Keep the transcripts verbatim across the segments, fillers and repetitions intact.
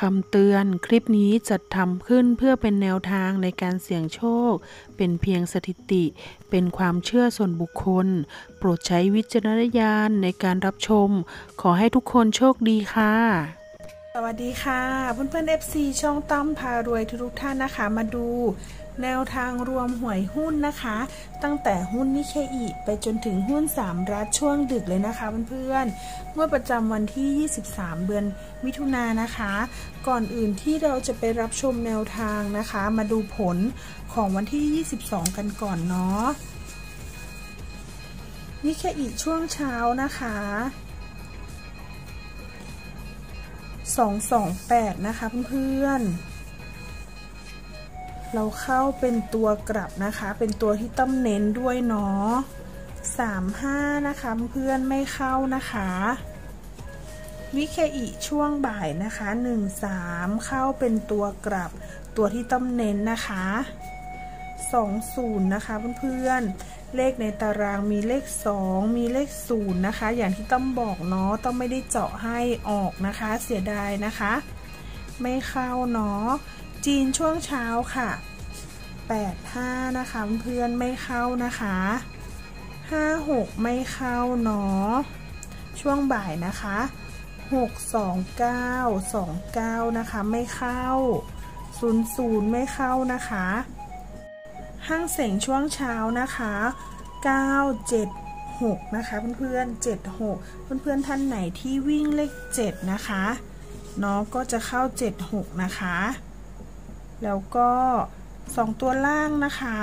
คำเตือนคลิปนี้จัดทำขึ้นเพื่อเป็นแนวทางในการเสี่ยงโชคเป็นเพียงสถิติเป็นความเชื่อส่วนบุคคลโปรดใช้วิจารณญาณในการรับชมขอให้ทุกคนโชคดีค่ะสวัสดีค่ะเพื่อนๆ เอฟ ซี ช่องตั้มพารวยทุกท่านนะคะมาดูแนวทางรวมหวยหุ้นนะคะตั้งแต่หุ้นนิเคอิไปจนถึงหุ้นสามรัฐช่วงดึกเลยนะคะเพื่อนๆเมื่อประจำวันที่ยี่สิบสามเดือนมิถุนายนนะคะก่อนอื่นที่เราจะไปรับชมแนวทางนะคะมาดูผลของวันที่ยี่สิบสองกันก่อนเนาะนิเคอิช่วงเช้านะคะสองสองแปดนะคะเพื่อนๆเราเข้าเป็นตัวกลับนะคะเป็นตัวที่ต้มเน้นด้วยเนาะสามห้านะคะเพื่อนไม่เข้านะคะวิเคอิช่วงบ่ายนะคะหนึ่งสามเข้าเป็นตัวกลับตัวที่ต้มเน้นนะคะสองศูนย์นะคะเพื่อนๆเลขในตารางมีเลขสองมีเลขศูนย์นะคะอย่างที่ต้อมบอกเนาะต้องไม่ได้เจาะให้ออกนะคะเสียดายนะคะไม่เข้าเนาะจีนช่วงเช้าค่ะแปดห้านะคะเพื่อนไม่เข้านะคะห้าหกไม่เข้าเนาะช่วงบ่ายนะคะหกสองเก้าสองเก้านะคะไม่เข้าศูนย์ศูนย์ไม่เข้านะคะห้างเส็งช่วงเช้านะคะเก้าเจ็ดหกนะคะเพื่อนๆเจ็ดหกเพื่อนๆท่านไหนที่วิ่งเลขเจ็ดนะคะเนาะก็จะเข้าเจ็ดหกนะคะแล้วก็สองตัวล่างนะคะ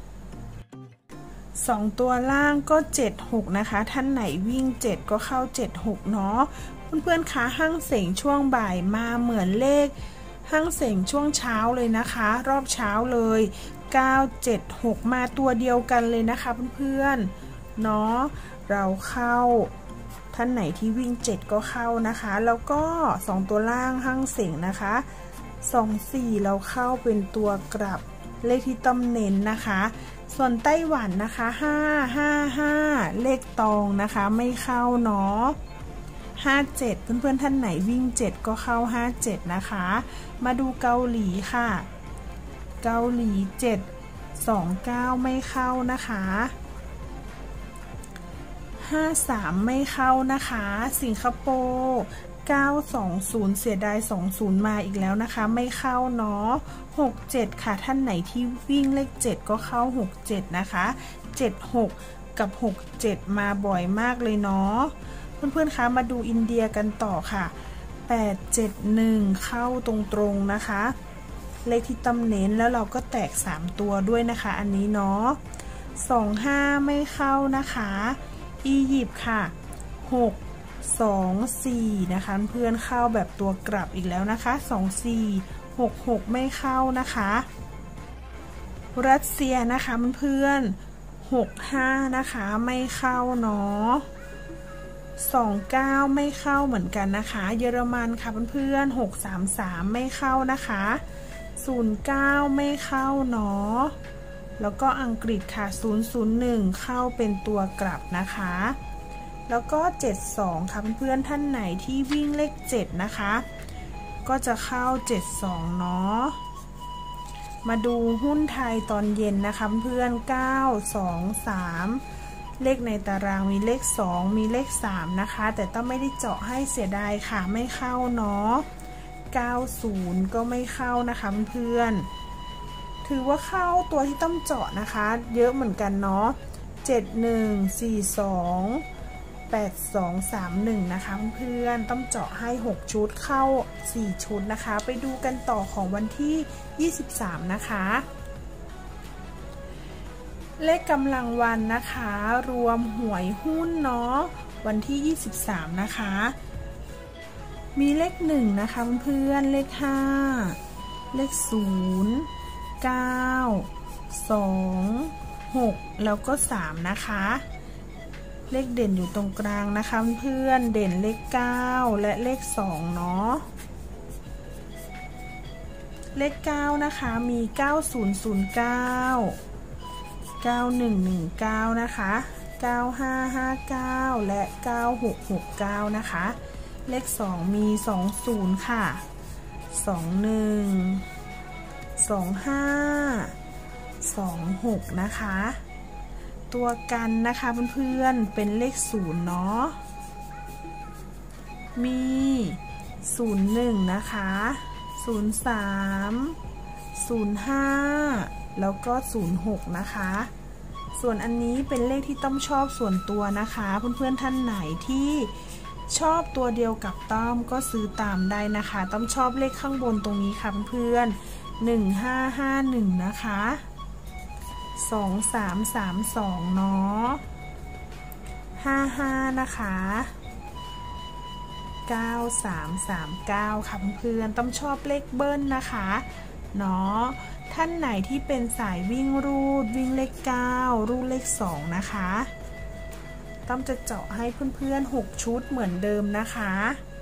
สองตัวล่างก็เจ็ดหกนะคะท่านไหนวิ่งเจ็ดก็เข้าเจ็ดหกเนาะเพื่อนๆคะห้างเส็งช่วงบ่ายมาเหมือนเลขห้างเส็งช่วงเช้าเลยนะคะรอบเช้าเลยเก้าเจ็ดหกมาตัวเดียวกันเลยนะคะเพื่อนๆเนาะเราเข้าท่านไหนที่วิ่งเจ็ดก็เข้านะคะแล้วก็สองตัวล่างห้างเส็งนะคะสองสี่เราเข้าเป็นตัวกลับเลขที่ต้มเน้นนะคะส่วนไต้หวันนะคะห้าห้าห้าเลขตองนะคะไม่เข้าเนาะห้าเจ็ดเพื่อนๆท่านไหนวิ่งเจ็ดก็เข้าห้าเจ็ดนะคะมาดูเกาหลีค่ะเกาหลีเจ็ดสองเก้าไม่เข้านะคะห้าสามไม่เข้านะคะสิงคโปร์เก้าสองศูนย์เสียดายสองศูนย์มาอีกแล้วนะคะไม่เข้าเนาะหกเจ็ดค่ะท่านไหนที่วิ่งเลขเจ็ดก็เข้าหกเจ็ดนะคะเจ็ดหกกับหกเจ็ดมาบ่อยมากเลยเนาะเพื่อนๆคะมาดูอินเดียกันต่อค่ะแปดเจ็ดหนึ่งเข้าตรงๆนะคะเลขที่ตำเน้นแล้วเราก็แตกสามตัวด้วยนะคะอันนี้เนาะสองห้าไม่เข้านะคะอียิปต์ค่ะหกสองสี่นะคะเพื่อนเข้าแบบตัวกลับอีกแล้วนะคะสองสี่หกหกไม่เข้านะคะรัสเซียนะคะเพื่อนหกห้านะคะไม่เข้าเนาะสองเก้าไม่เข้าเหมือนกันนะคะเยอรมันค่ะเพื่อนหกสามสามไม่เข้านะคะศูนย์เก้าไม่เข้าเนาะแล้วก็อังกฤษค่ะศูนย์ศูนย์หนึ่งเข้าเป็นตัวกลับนะคะแล้วก็เจ็ดสองค่ะเพื่อนๆท่านไหนที่วิ่งเลขเจ็ดนะคะก็จะเข้าเจ็ดสองเนาะมาดูหุ้นไทยตอนเย็นนะคะเพื่อนเก้าสองสามเลขในตารางมีเลขสองมีเลขสามนะคะแต่ต้องไม่ได้เจาะให้เสียดายค่ะไม่เข้าเนาะเก้าสิบก็ไม่เข้านะคะเพื่อนถือว่าเข้าตัวที่ต้องเจาะนะคะเยอะเหมือนกันเนาะเจ็ดหนึ่งสี่สองแปดสองสามหนึ่งนะคะเพื่อนต้องเจาะให้หกชุดเข้าสี่ชุดนะคะไปดูกันต่อของวันที่ยี่สิบสามนะคะเลขกำลังวันนะคะรวมหวยหุ้นเนาะวันที่ยี่สิบสามนะคะมีเลขหนึ่งนะคะเพื่อนเลขห้าเลขศูนย์เก้าสองหกแล้วก็สามนะคะเลขเด่นอยู่ตรงกลางนะคะเพื่อนเด่นเลขเก้าและเลขสองเนาะเลขเก้านะคะมีเก้าศูนย์ศูนย์เก้า เก้าหนึ่งหนึ่งเก้านะคะเก้าห้าห้าเก้าและเก้าหกหกเก้านะคะเลขสองมีสองศูนย์ค่ะสองหนึ่งสองห้าสองหกนะคะตัวกันนะคะเพื่อนๆเป็นเลขศูนย์เนาะมีศูนย์หนึ่งนะคะศูนย์สามศูนย์ห้าแล้วก็ศูนย์หกนะคะส่วนอันนี้เป็นเลขที่ต้อมชอบส่วนตัวนะคะเพื่อนๆท่านไหนที่ชอบตัวเดียวกับต้อมก็ซื้อตามได้นะคะต้อมชอบเลขข้างบนตรงนี้ค่ะเพื่อนๆหนึ่งห้าห้าหนึ่งนะคะสองสามสามสองเนาะห้าห้านะคะเก้าสามสามเก้าค่ะเพื่อนๆต้อมชอบเลขเบิ้ลนะคะเนาะท่านไหนที่เป็นสายวิ่งรูดวิ่งเลขเก้ารูดเลขสองนะคะต้อมจะเจาะให้เพื่อนๆหกชุดเหมือนเดิมนะคะ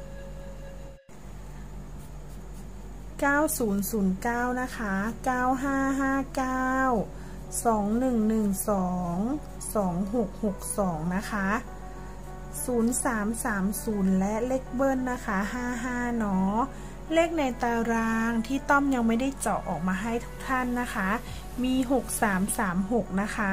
เก้าศูนย์ศูนย์เก้านะคะเก้าห้าห้าเก้าสองหนึ่งหนึ่งสองสองหกหกสองนะคะศูนย์สามสามศูนย์และเลขเบิ้ลนะคะห้าห้าเนาะเลขในตารางที่ต้อมยังไม่ได้เจาะออกมาให้ทุกท่านนะคะมีหกสามสามหกนะคะ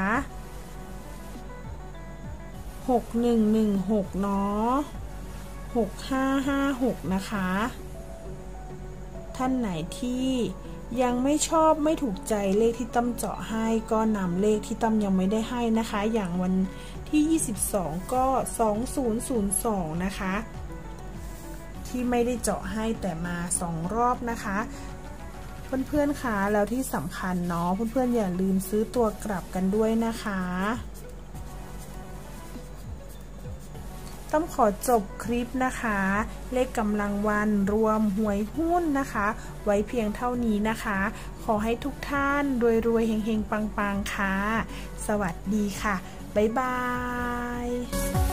หกหนึ่งหนึ่งหกเนาะหกห้าห้าหกนะคะท่านไหนที่ยังไม่ชอบไม่ถูกใจเลขที่ต้อมเจาะให้ก็นำเลขที่ต้อมยังไม่ได้ให้นะคะอย่างวันที่ยี่สิบสองก็สองศูนย์ศูนย์สองนะคะที่ไม่ได้เจาะให้แต่มาสองรอบนะคะเพื่อนๆคะแล้วที่สำคัญเนาะเพื่อนๆอย่าลืมซื้อตัวกลับกันด้วยนะคะต้อมขอจบคลิปนะคะเลขกำลังวันรวมหวยหุ้นนะคะไว้เพียงเท่านี้นะคะขอให้ทุกท่านรวยๆเฮงๆปังๆค่ะสวัสดีค่ะบ๊ายบาย